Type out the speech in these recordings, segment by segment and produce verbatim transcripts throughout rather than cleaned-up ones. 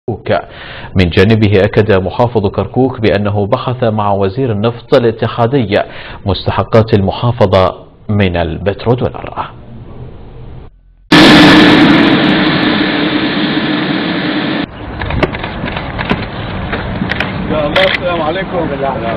من جانبه أكد محافظ كركوك بأنه بحث مع وزير النفط الاتحادي مستحقات المحافظة من البترودولار. السلام عليكم.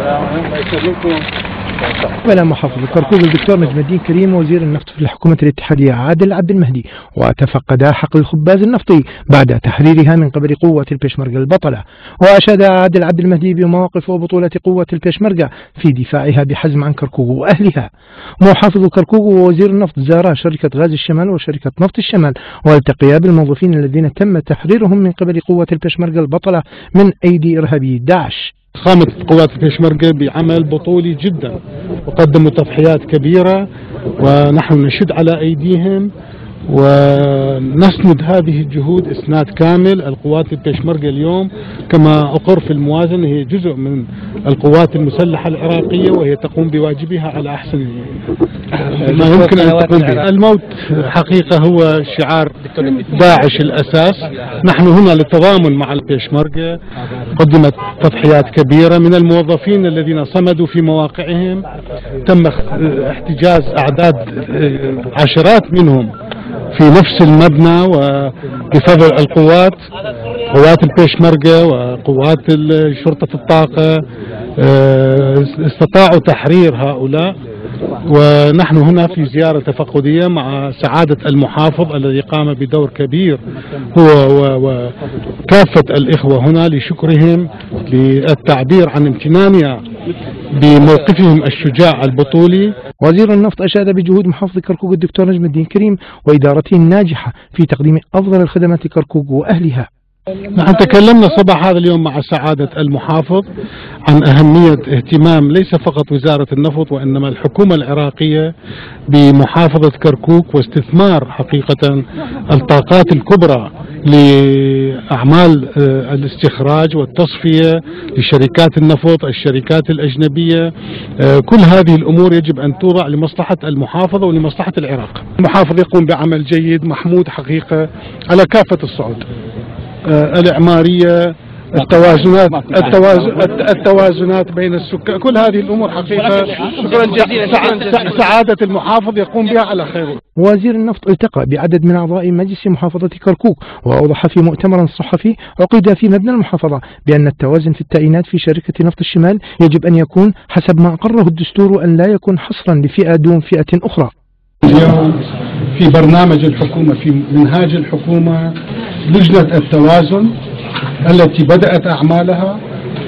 قبل محافظ كركوك الدكتور نجم الدين كريم وزير النفط في الحكومة الاتحادية عادل عبد المهدي وتفقدا حقل الخباز النفطي بعد تحريرها من قبل قوة البيشمركة البطلة. وأشاد عادل عبد المهدي بمواقف وبطولة قوة البيشمركة في دفاعها بحزم عن كركوك وأهلها. محافظ كركوك ووزير النفط زارا شركة غاز الشمال وشركة نفط الشمال والتقيا بالموظفين الذين تم تحريرهم من قبل قوة البيشمركة البطلة من أيدي إرهابي داعش. قامت قوات البيشمركة بعمل بطولي جدا وقدموا تضحيات كبيرة ونحن نشد على أيديهم ونسند هذه الجهود إسناد كامل. القوات البيشمركة اليوم كما أقر في الموازنة هي جزء من القوات المسلحة العراقية وهي تقوم بواجبها على أحسن ما يمكن أن تقوم به. الموت حقيقة هو شعار داعش الأساس. نحن هنا للتضامن مع البيشمركة قدمت تضحيات كبيرة من الموظفين الذين صمدوا في مواقعهم. تم احتجاز أعداد عشرات منهم في نفس المبنى وبفضل القوات قوات البيشمركة وقوات شرطة الطاقة استطاعوا تحرير هؤلاء. ونحن هنا في زيارة تفقدية مع سعادة المحافظ الذي قام بدور كبير هو وكافة الإخوة هنا لشكرهم للتعبير عن امتناننا بموقفهم الشجاع البطولي. وزير النفط أشاد بجهود محافظ كركوك الدكتور نجم الدين كريم وإدارته الناجحة في تقديم أفضل الخدمات لكركوك وأهلها. نحن تكلمنا صباح هذا اليوم مع سعادة المحافظ عن أهمية اهتمام ليس فقط وزارة النفط وإنما الحكومة العراقية بمحافظة كركوك واستثمار حقيقة الطاقات الكبرى لأعمال الاستخراج والتصفية لشركات النفط الشركات الأجنبية. كل هذه الأمور يجب أن توضع لمصلحة المحافظة ولمصلحة العراق. المحافظ يقوم بعمل جيد محمود حقيقة على كافة الصعود الإعمارية التوازنات التوازن التوازنات بين السكان كل هذه الأمور حقيقة شكرا جزيلا سعادة المحافظ يقوم بها على خير. وزير النفط التقى بعدد من أعضاء مجلس محافظة كركوك وأوضح في مؤتمر صحفي عقد في مبنى المحافظة بأن التوازن في التعيينات في شركة نفط الشمال يجب أن يكون حسب ما أقره الدستور وأن لا يكون حصرا لفئة دون فئة أخرى. اليوم في برنامج الحكومة في منهاج الحكومة لجنة التوازن التي بدأت أعمالها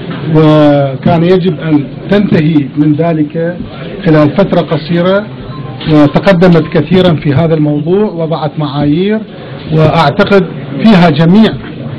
وكان يجب أن تنتهي من ذلك خلال فترة قصيرة وتقدمت كثيرا في هذا الموضوع وضعت معايير وأعتقد فيها جميع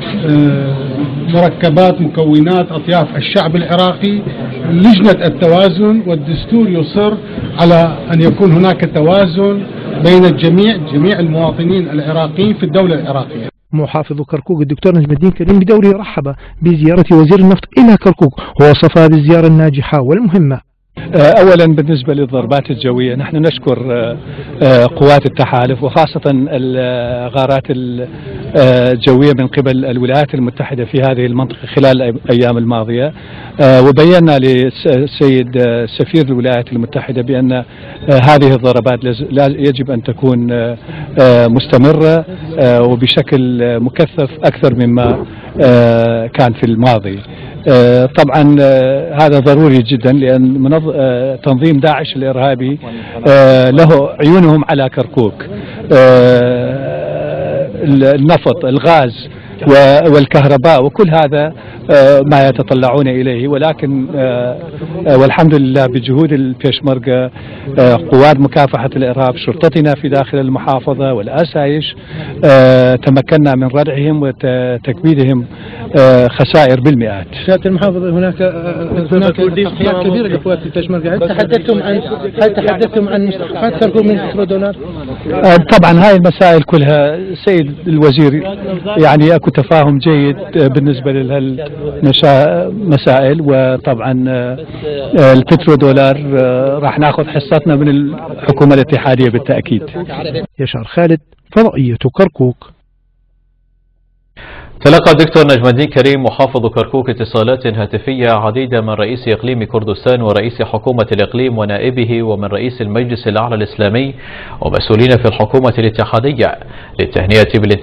مركبات مكونات أطياف الشعب العراقي. لجنة التوازن والدستور يصر على أن يكون هناك توازن بين الجميع جميع المواطنين العراقيين في الدولة العراقية. محافظ كركوك الدكتور نجم الدين كريم بدوره رحب بزيارة وزير النفط إلى كركوك ووصفها بالزيارة الناجحة والمهمة. أولا بالنسبة للضربات الجوية نحن نشكر قوات التحالف وخاصة الغارات الجوية من قبل الولايات المتحدة في هذه المنطقة خلال الأيام الماضية. وبينا للسيد سفير الولايات المتحدة بأن هذه الضربات يجب أن تكون مستمرة وبشكل مكثف أكثر مما كان في الماضي. طبعا هذا ضروري جدا لأن تنظيم داعش الإرهابي له عيونهم على كركوك. النفط الغاز والكهرباء وكل هذا ما يتطلعون إليه ولكن والحمد لله بجهود البيشمركة قوات مكافحة الإرهاب شرطتنا في داخل المحافظة والأسايش تمكنا من ردعهم وتكبيدهم خسائر بالمئات. سيادة المحافظ هناك هناك تضحيات كبيرة لقوات البيشمركة. هل تحدثتم عن هل تحدثتم عن مستحقات كركوك من بترودولار؟ طبعا هاي المسائل كلها سيد الوزير يعني اكو تفاهم جيد بالنسبه لهالمسائل وطبعا البترودولار راح ناخذ حصتنا من الحكومه الاتحاديه بالتاكيد. يشار خالد فضائية كركوك. تلقى الدكتور نجم الدين كريم محافظ كركوك اتصالات هاتفية عديدة من رئيس إقليم كردستان ورئيس حكومة الإقليم ونائبه ومن رئيس المجلس الأعلى الإسلامي ومسؤولين في الحكومة الاتحادية للتهنئة بالانتخابات